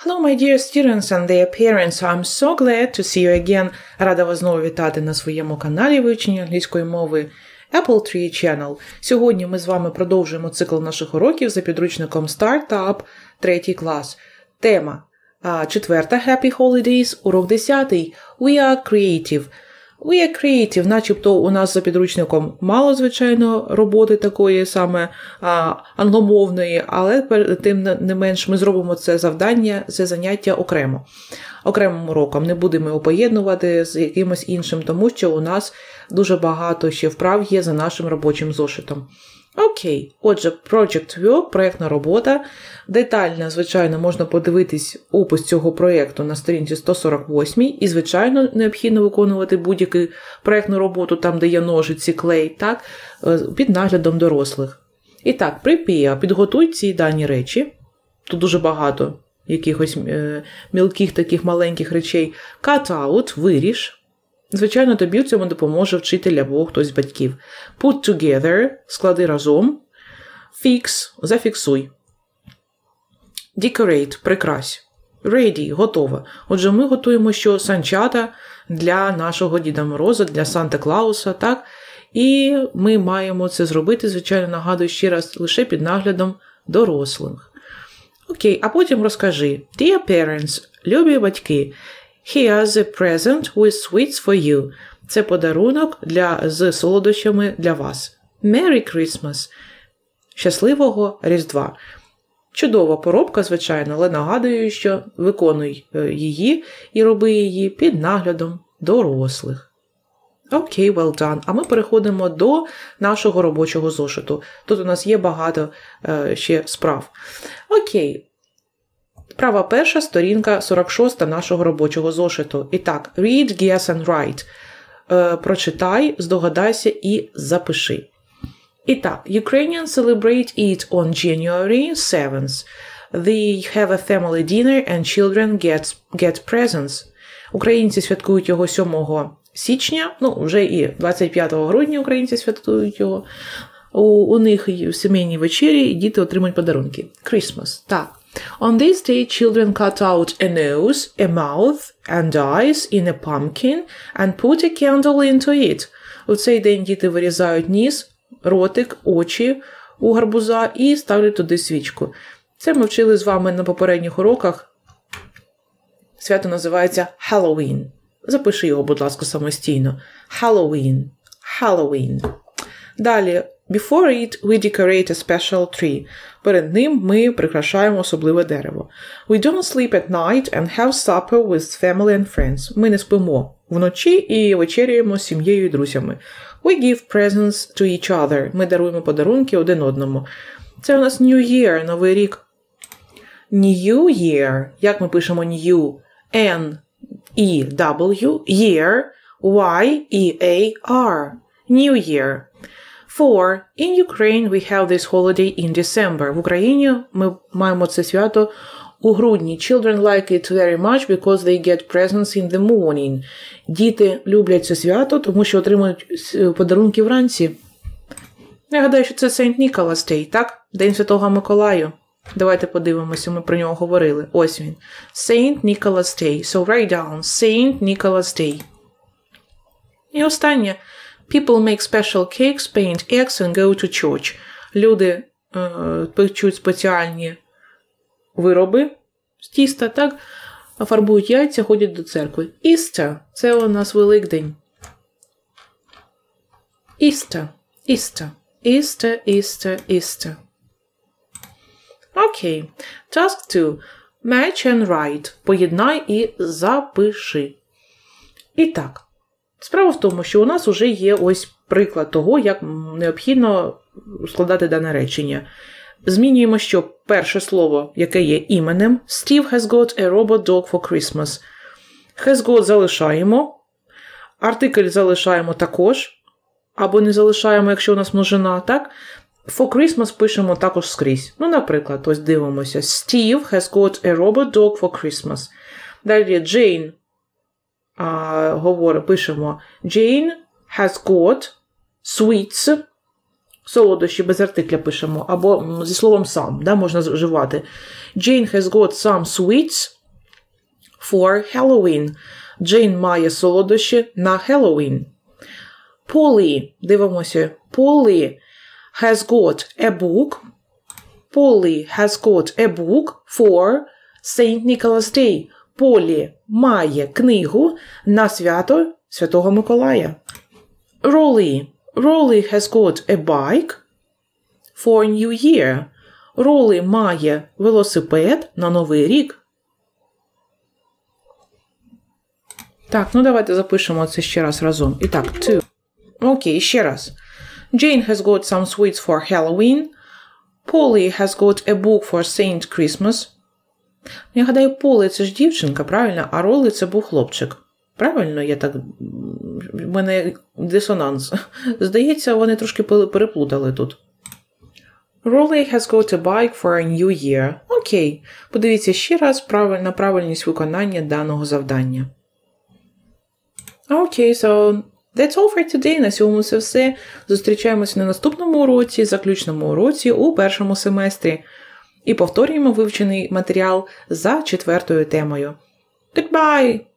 Hello, my dear students and their parents. I'm so glad to see you again. Рада вас знову вітати на своєму каналі вивчення англійської мови Apple Tree Channel. Сьогодні ми з вами продовжуємо цикл наших уроків за підручником Startup 3 клас. Тема 4. Happy Holidays, урок 10. We are creative. We are creative, начебто у нас за підручником мало, звичайно, роботи такої саме англомовної, але тим не менш ми зробимо це завдання, це заняття окремим уроком. Не будемо його поєднувати з якимось іншим, тому що у нас дуже багато ще вправ є за нашим робочим зошитом. Окей, отже, Project Work, проєктна робота. Детально, звичайно, можна подивитись опис цього проєкту на сторінці 148 і, звичайно, необхідно виконувати будь-яку проєктну роботу там, де є ножиці, клей, так, під наглядом дорослих. І так, prepare, підготуй ці дані речі. Тут дуже багато якихось мілких таких маленьких речей. Cut out, виріж. Звичайно, тобі в цьому допоможе вчитель або хтось з батьків. Put together, склади разом. Fix, зафіксуй. Decorate, прикрась. Ready, готова. Отже, ми готуємо що санчата для нашого Діда Мороза, для Санта-Клауса, так? І ми маємо це зробити, звичайно, нагадую ще раз, лише під наглядом дорослих. Окей, а потім розкажи. Dear parents, любі батьки, here's a present with sweets for you. Це подарунок з солодощами для вас. Merry Christmas. Щасливого Різдва. Чудова поробка, звичайно, але нагадую, що виконуй її і роби її під наглядом дорослих. Окей, well done. А ми переходимо до нашого робочого зошиту. Тут у нас є багато ще справ. Окей. Вправа перша, сторінка 46 нашого робочого зошиту. І так, read, guess and write. Прочитай, здогадайся і запиши. І так, Ukrainians celebrate it on January 7th. They have a family dinner and children get presents. Українці святкують його 7 січня, вже і 25 грудня українці святкують його. У них в сімейній вечері і діти отримують подарунки. Christmas, так. On this day, children cut out a nose, a mouth and eyes in a pumpkin and put a candle into it. У цей день діти вирізають ніс, ротик, очі у гарбуза і ставлять туди свічку. Це ми вчили з вами на попередніх уроках. Свято називається Halloween. Запиши його, будь ласка, самостійно. Halloween. Halloween. Далі. Before it, we decorate a special tree. Перед ним ми прикрашаємо особливе дерево. We don't sleep at night and have supper with family and friends. Ми не спимо вночі і вечеряємо з сім'єю і друзями. We give presents to each other. Ми даруємо подарунки один одному. Це у нас New Year, Новий рік. New Year. Як ми пишемо New? N-E-W. Year. Y-E-A-R. New Year. For in Ukraine we have this holiday in December. В Україні ми маємо це свято у грудні. Children like it very much because they get presents in the morning. Діти люблять це свято, тому що отримують подарунки вранці. Я гадаю, що це Saint Nicholas Day, так? День Святого Миколаю. Давайте подивимося, ми про нього говорили. Ось він. Saint Nicholas Day. So write down. Saint Nicholas Day. І останнє. People make special cakes, paint eggs and go to church. Люди печуть спеціальні вироби з тіста, так? Фарбують яйця, ходять до церкви. Easter – це у нас Великдень. Easter, Easter, Easter, Easter, Easter. Окей. Task 2. Match and write. Поєднай і запиши. І так. Справа в тому, що у нас вже є ось приклад того, як необхідно складати дане речення. Змінюємо, що перше слово, яке є іменем. Steve has got a robot dog for Christmas. Has got залишаємо. Артикль залишаємо також. Або не залишаємо, якщо у нас множина, так? For Christmas пишемо також скрізь. Наприклад, ось дивимося. Steve has got a robot dog for Christmas. Далі Jane. Пишемо Jane has got sweets, солодощі без артикля пишемо, або зі словом some, можна вживати. Jane has got some sweets for Halloween. Джейн має солодощі на Halloween. Polly, дивимося, Polly has got a book. Polly has got a book for St. Nicholas Day. Полі має книгу на свято Святого Миколая. Rolly has got a bike for New Year. Rolly має велосипед на Новий рік. Так, ну давайте запишемо це ще раз разом. І так, two. Окей, ще раз. Jane has got some sweets for Halloween. Polly has got a book for Saint Christmas. Я гадаю, Полі – це ж дівчинка, правильно? А Ролі – це був хлопчик. Правильно? В мене дисонанс. Здається, вони трошки переплутали тут. Rolly has got a bike for a new year. Окей. Подивіться ще раз на правильність виконання даного завдання. Окей, so that's all for today. На сьогодні це все. Зустрічаємося на наступному уроці, заключному уроці у першому семестрі. І повторюємо вивчений матеріал за 4-ю темою. Goodbye!